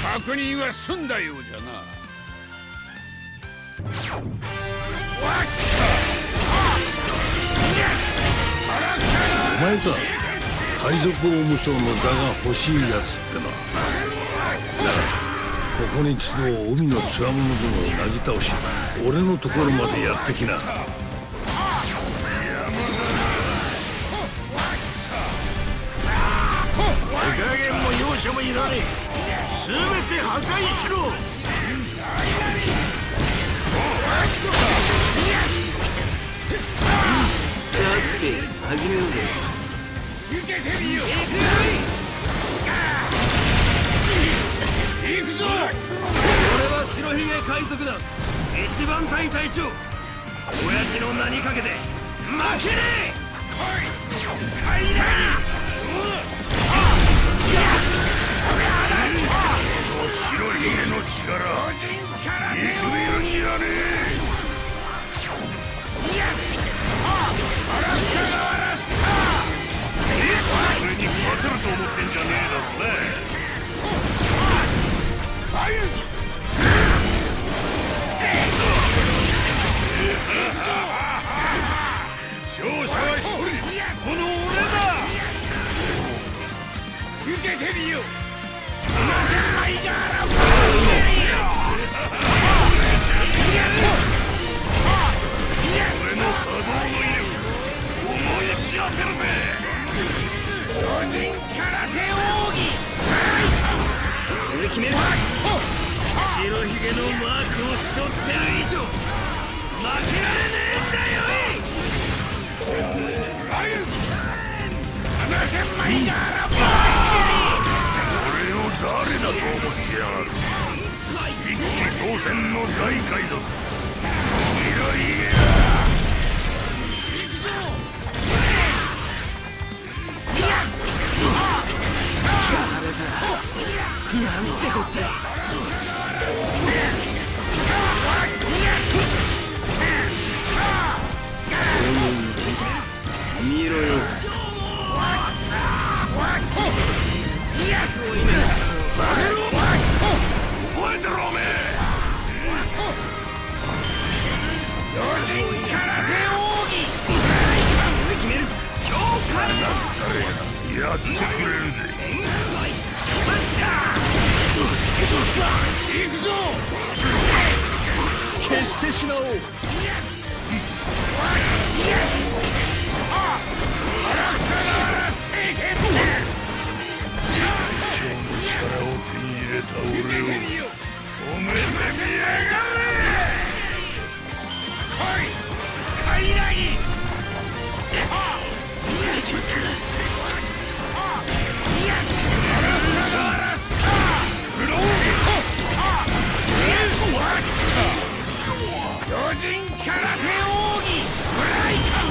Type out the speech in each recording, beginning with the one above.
確認は済んだようじゃな。 お前か、海賊王無双の座が欲しいやつってのは。だがここに集う海のつわものどもをなぎ倒し、俺のところまでやってきな。 手加減も容赦もいらねえ。全て破壊しろ。さて始めるぜ。 受けてみよう。行くぞ。 俺は白ひげ海賊団一番隊隊長、親父の名にかけて負けねえ。 来い。 白ひげの力見くびるんじゃねえ。俺に勝てると思ってんじゃねえだろうね。勝者は一人、この俺だ。 受けてみよう。 俺の波動の威力思い知らせるぜ。 巨人空手奥義。 俺決める。白ひげのマークを背負ってる以上負けられねえんだよ。俺を誰だと思ってやがる。一騎当選の大海賊白ひげだ。なんてこった。見ろよ。覚えてろおめえ。 巨人空手奥義。 俺決める。今日からだったらやってくれるぜ。 行くぞ。 消してしまおう。今日の力を手に入れた俺を止めてみやがれ。 カイラギ。 逃げちまったか。 巨人空手奥義。ブライカン。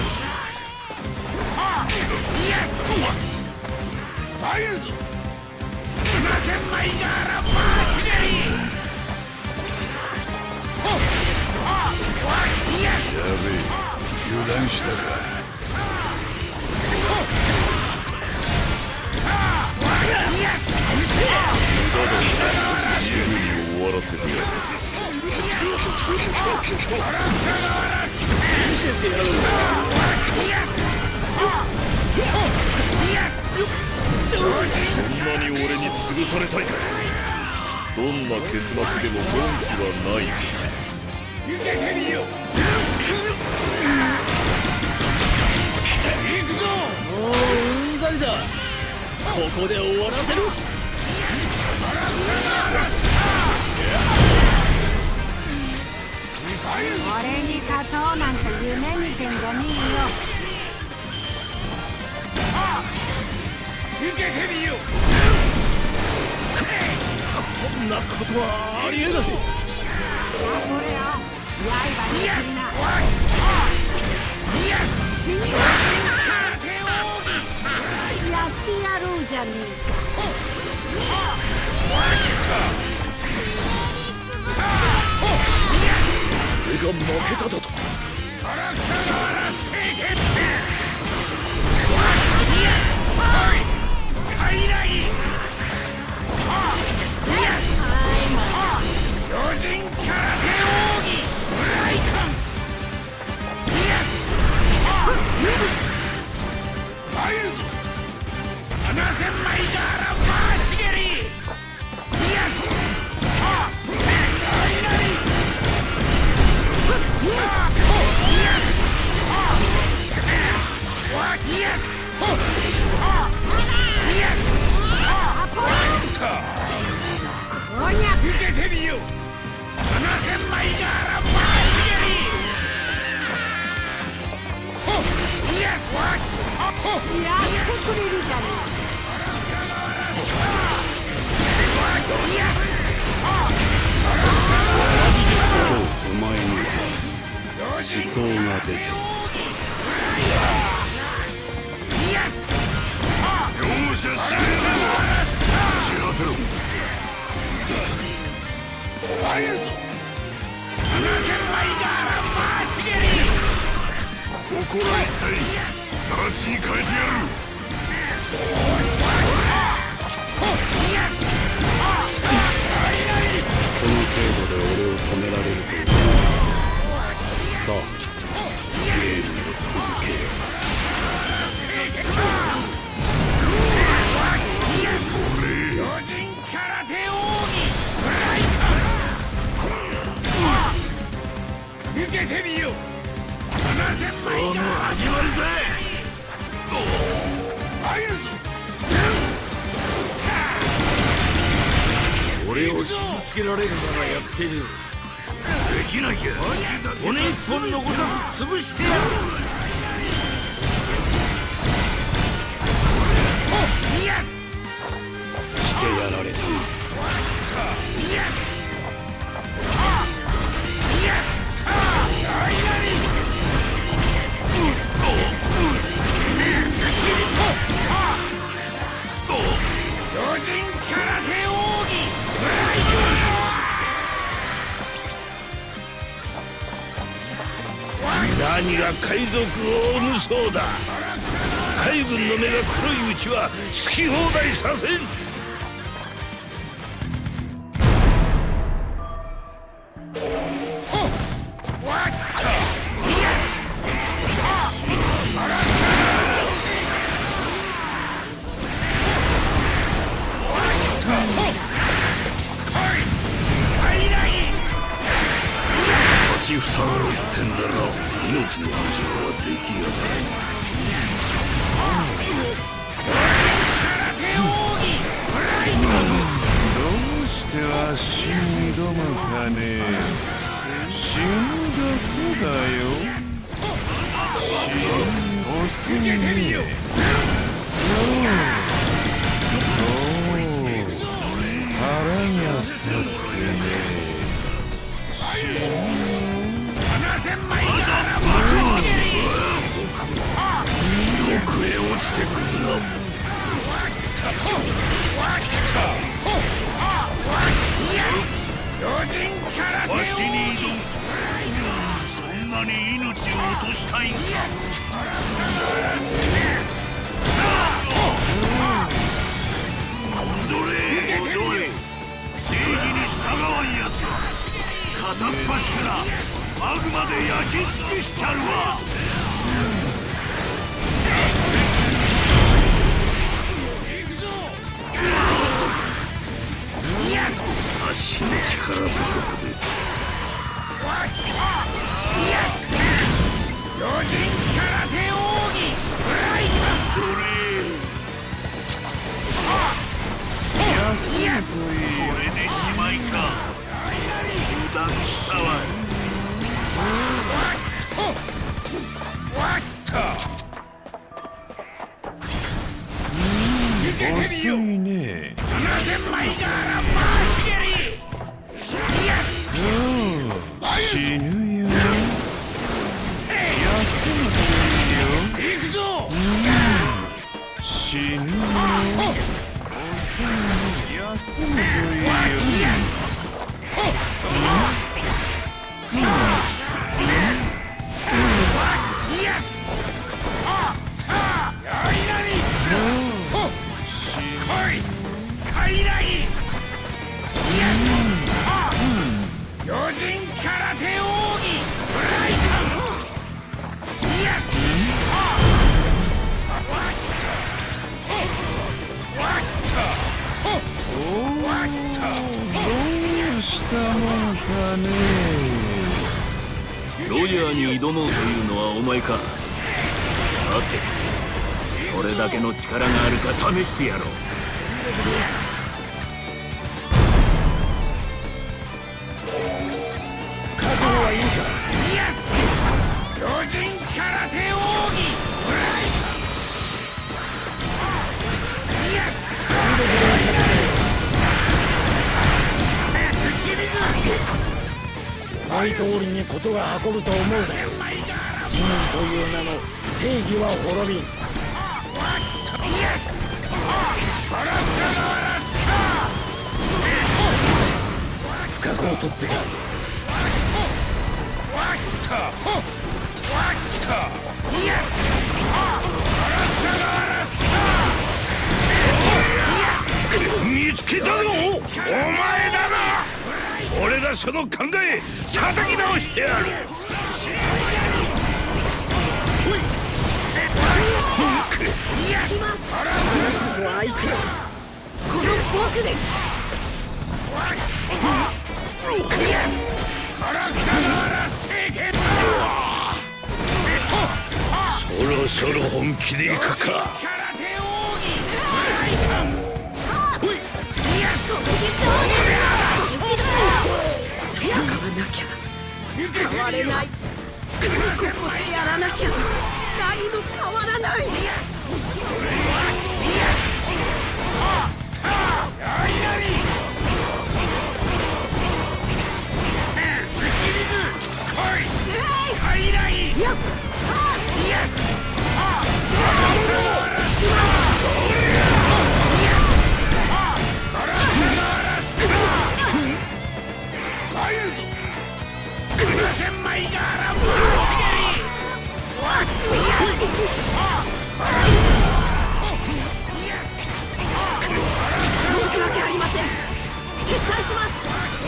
参るぞ。7000枚ガーラマーシネリー。 やべえ、油断したか。 自由に終わらせてやる。見せてやろう。そんなに俺に潰されたいか。どんな結末でも文句はない。 受けてみよう。行くぞ。 もううんざりだ。ここで終わらせる。 俺に勝とうなんて夢見てんじゃねえよ。 受けてみよう。 こんなことはありえない。 これよ、刃に散りな。死にな。やってやろうじゃねえか。 俺が負けただと。 カイラギ。 受けてみよう。7000枚ガーラバーシゲリ。やってくれるじゃねお前には思想が出てる。 容赦しねえぞ。地果てろ。入るぞ。7000枚ガーラバーシゲリ。ここは一体更地に変えてやる。 この程度で俺を止められると思う。さあゲームを続けよう。 巨人空手奥義フライカ。受けてみよう。その始まりだ。入るぞ。 俺を傷つけられるならやってる。 できなきゃ骨一本残さず潰してやる。 してやられた。 巨人空手奥義フライカ。 何が海賊王無双だ。海軍の目が黒いうちは好き放題させん。立ちふさがるってんだろ。命の保証はできやさない。 どうしてわしに挑むかね。死ぬだけだよ。遅いね。腹が立つね。 7000枚ガーラバーシゲリ。 奥へ落ちてくるな。 巨人空手わしに挑む。 そんなに命を落としたいんか。 踊れ踊れ。正義に従わんやつは片っ端からマグマで焼き尽くしちゃるわ。足の力不足で。 巨人空手奥義フライカ。 どれ。 休むといいよ。 これでしまいか。油断したわ。 遅いね。 7000枚ガーラバーシゲリ。 死ぬよ。休むといいよ。 行くぞ。 死ぬよ。休むといいよ。 巨人空手奥義フライカ。 どうしたもんかね。 ロジャーに挑もうというのはお前か。さてこれだけの力があるか試してやろう。 覚悟はいいか。 巨人空手奥義思い通りに事が運ぶと思うなよ。仁義という名の正義は滅びん。不覚を取ってか。 見つけたぞ、お前だな。俺がその考え叩き直してやる。 相手はこの僕です。 そろそろ本気でいくか。 戦わなきゃ変われない。ここでやらなきゃ何も変わらない。申し訳ありません。撤退します。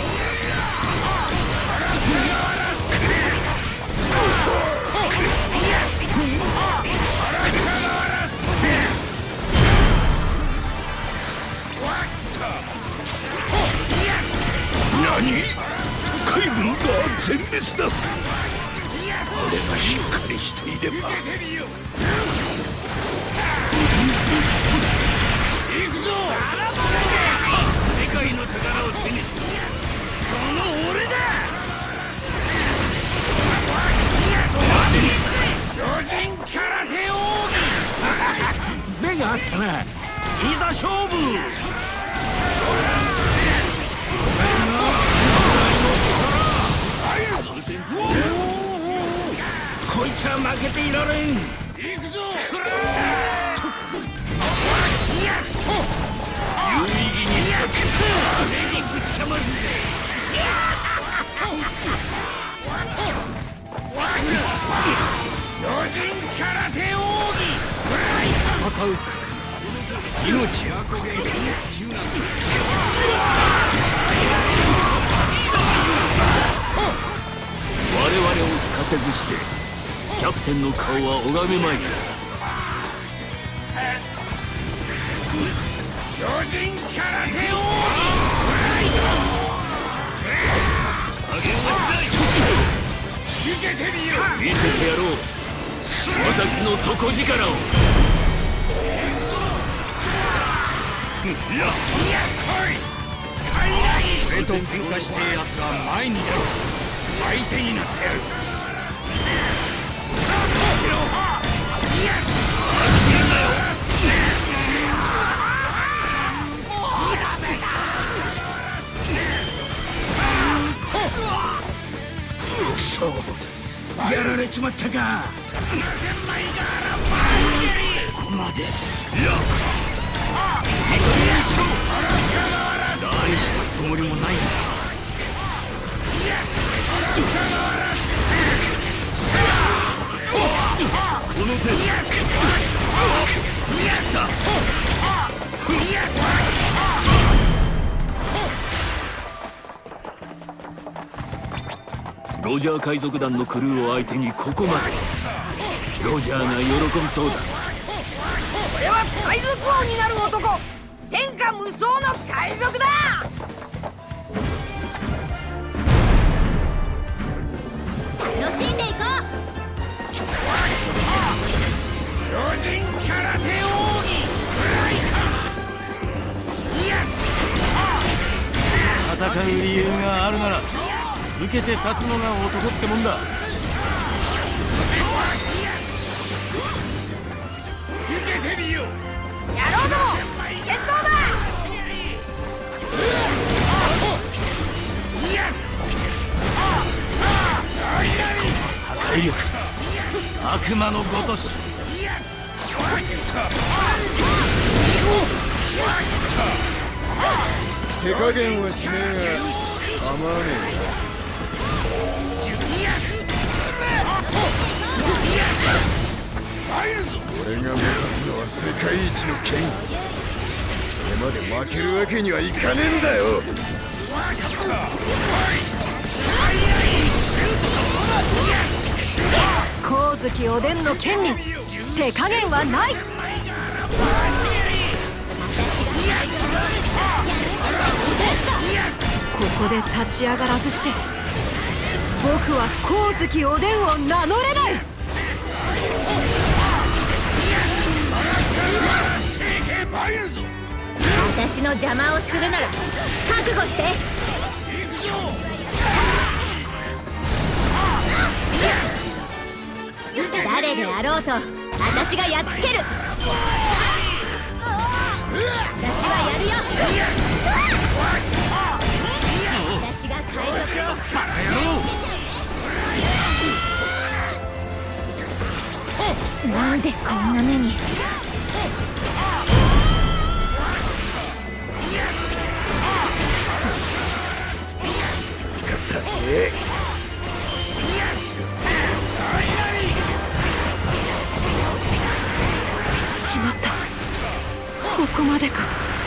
何？海軍が全滅だ。俺がしっかりしていれば。行くぞ！世界の宝を手にするその俺だ。巨人空手奥義目があったな。いざ勝負。こいつは負けていられん。 行くぞ！有意義に深く目にぶちかまるぜ。巨人空手奥義戦うか。命はこげる。 我々を吹かせずしてキャプテンの顔は拝めまい。 巨人空手王見せてやろう私の底力を。 俺と喧嘩してえやつは前に出ろ。相手になってやる。くそ、やられちまったか。ここまで。何したつもりもないんだ。 この手ロジャー海賊団のクルーを相手にここまで。ロジャーが喜びそうだ。 これは海賊王になる男、天下無双の海賊だ。楽しんでいこう。 巨人空戦う理由があるなら受けて立つのが男ってもんだ。受けてみよう。 野郎ども戦闘だ。 破壊力悪魔のごとし。 手加減はしねえが構わねえ。俺が目指すのは世界一の剣。それまで負けるわけにはいかねえんだよ。 光月おでんの剣に手加減はない。ここで立ち上がらずして僕は光月おでんを名乗れない。 私の邪魔をするなら覚悟して。誰であろうと私がやっつける。私はやるよ。私が海賊をなんでこんな目に。 しまった、ここまでか。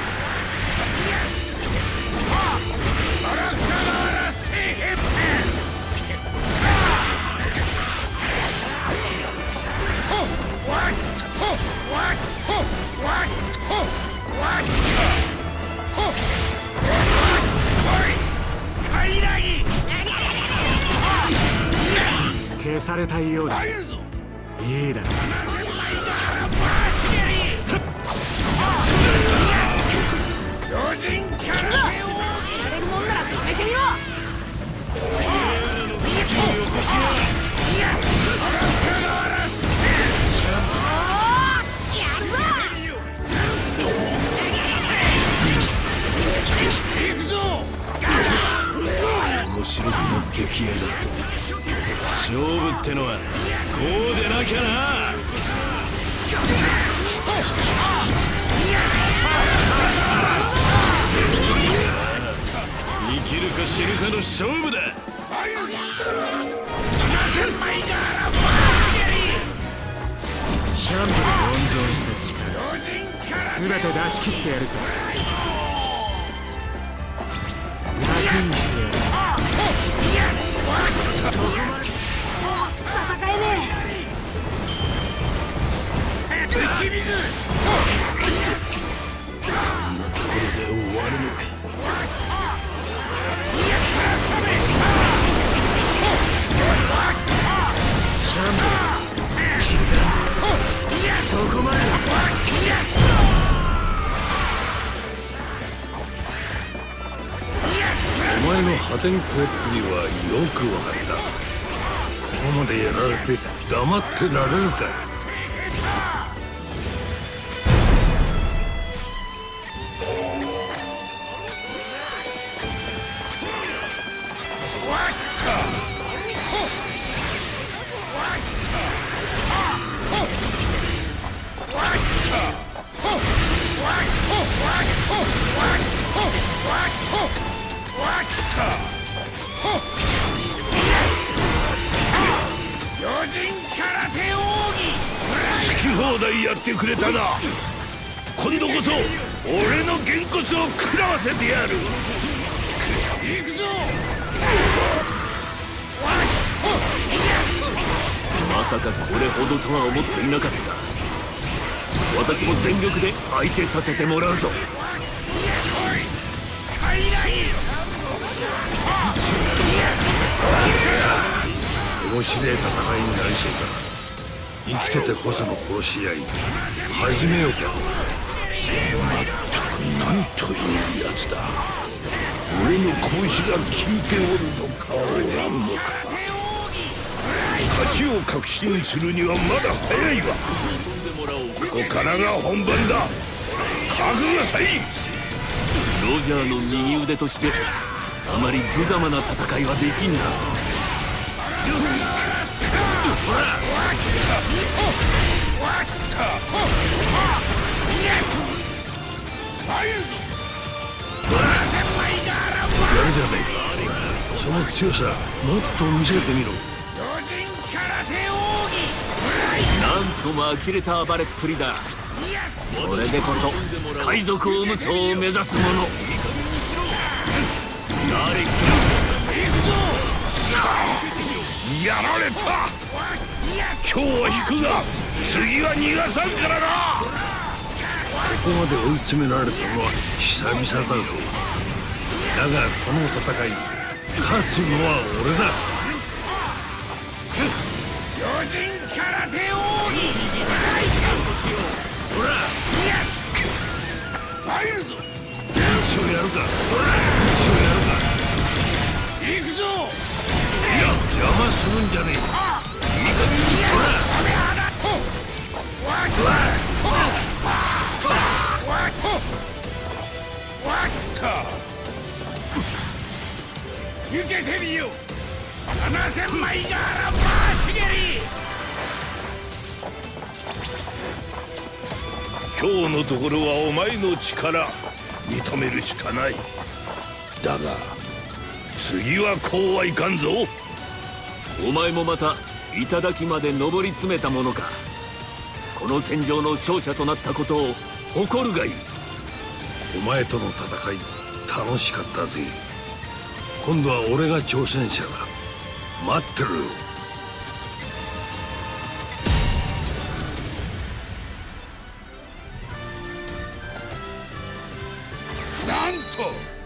消されたいようだ。いいだろう。 やれるもんなら止めてみろ。 面白くなってきやがった。勝負ってのはこうでなきゃな。生きるか死ぬかの勝負だ。キャンプで温存した力全て出し切ってやるぞ。楽にしてやる。 戦えねえ。 こんなところで終わるのか。キャンベル刻むぞ。そこまでだ。 お前の破天荒っぷりはよくわかった。ここまでやられて黙ってられるか。 好き放題やってくれたな。今度こそ俺のげんこつを食らわせてやる。行くぞ。 まさかこれほどとは思っていなかった。私も全力で相手させてもらうぞ。 面白い戦いになりそうだ。 生きててこその殺し合い始めようか。 なんというやつだ。俺の拳が効いておるのかおらんのか。勝ちを確信するにはまだ早いわ。ここからが本番だ。覚悟さい。 ロジャーの右腕としてあまり無様な戦いはできんな。 やるじゃねえか。その強さもっと見せてみろ。 なんとも呆れた暴れっぷりだ。それでこそ海賊王無双を目指す者。 やられた。今日は引くが次は逃がさんからな。 ここまで追い詰められたのは久々だぜ。だがこの戦い勝つのは俺だ。 巨人空手王にほら入るぞ。 一緒やるか。一緒やるか。 行くぞ。 いや邪魔するんじゃねえ。 抜けてみよう。7000枚があらばーしげり。今日のところはお前の力認めるしかない。だが次はこうはいかんぞ。 お前もまた頂まで上り詰めたものか。この戦場の勝者となったことを誇るがいい。 お前との戦い楽しかったぜ。今度は俺が挑戦者だ。待ってるよ。 なんと